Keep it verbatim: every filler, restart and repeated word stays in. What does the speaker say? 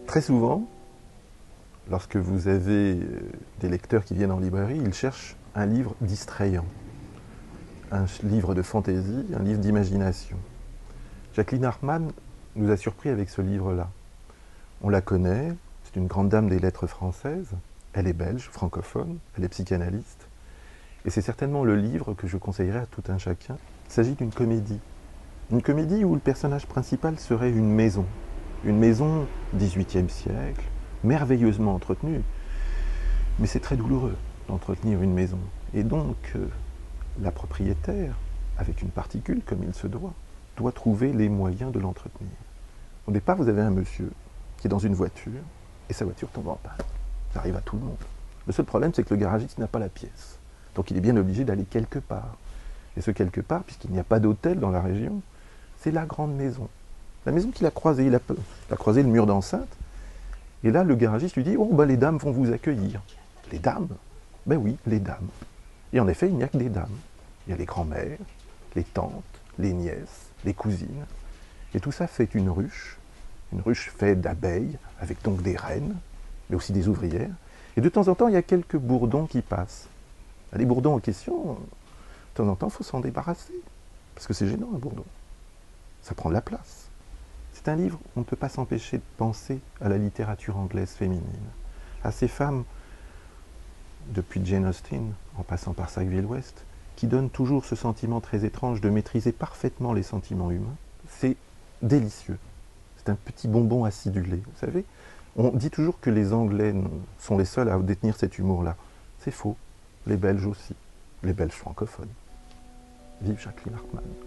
Très souvent, lorsque vous avez des lecteurs qui viennent en librairie, ils cherchent un livre distrayant, un livre de fantaisie, un livre d'imagination. Jacqueline Hartmann nous a surpris avec ce livre-là. On la connaît, c'est une grande dame des lettres françaises, elle est belge, francophone, elle est psychanalyste, et c'est certainement le livre que je conseillerais à tout un chacun. Il s'agit d'une comédie. Une comédie où le personnage principal serait une maison. Une maison dix-huitième siècle, merveilleusement entretenue. Mais c'est très douloureux d'entretenir une maison. Et donc, euh, la propriétaire, avec une particule comme il se doit, doit trouver les moyens de l'entretenir. Au départ, vous avez un monsieur qui est dans une voiture, et sa voiture tombe en panne. Ça arrive à tout le monde. Le seul problème, c'est que le garagiste n'a pas la pièce. Donc il est bien obligé d'aller quelque part. Et ce quelque part, puisqu'il n'y a pas d'hôtel dans la région, c'est la grande maison. La maison qu'il a croisée. Il a, il a croisé le mur d'enceinte. Et là, le garagiste lui dit « Oh, ben, les dames vont vous accueillir. » Les dames? Ben oui, les dames. Et en effet, il n'y a que des dames. Il y a les grands-mères, les tantes, les nièces, les cousines. Et tout ça fait une ruche. Une ruche faite d'abeilles, avec donc des reines, mais aussi des ouvrières. Et de temps en temps, il y a quelques bourdons qui passent. Les bourdons en question, de temps en temps, il faut s'en débarrasser. Parce que c'est gênant, un bourdon. Ça prend de la place. C'est un livre où on ne peut pas s'empêcher de penser à la littérature anglaise féminine. À ces femmes, depuis Jane Austen, en passant par Sackville West, qui donnent toujours ce sentiment très étrange de maîtriser parfaitement les sentiments humains. C'est délicieux. C'est un petit bonbon acidulé, vous savez. On dit toujours que les Anglais sont les seuls à détenir cet humour-là. C'est faux. Les Belges aussi. Les Belges francophones. Vive Jacqueline Hartmann.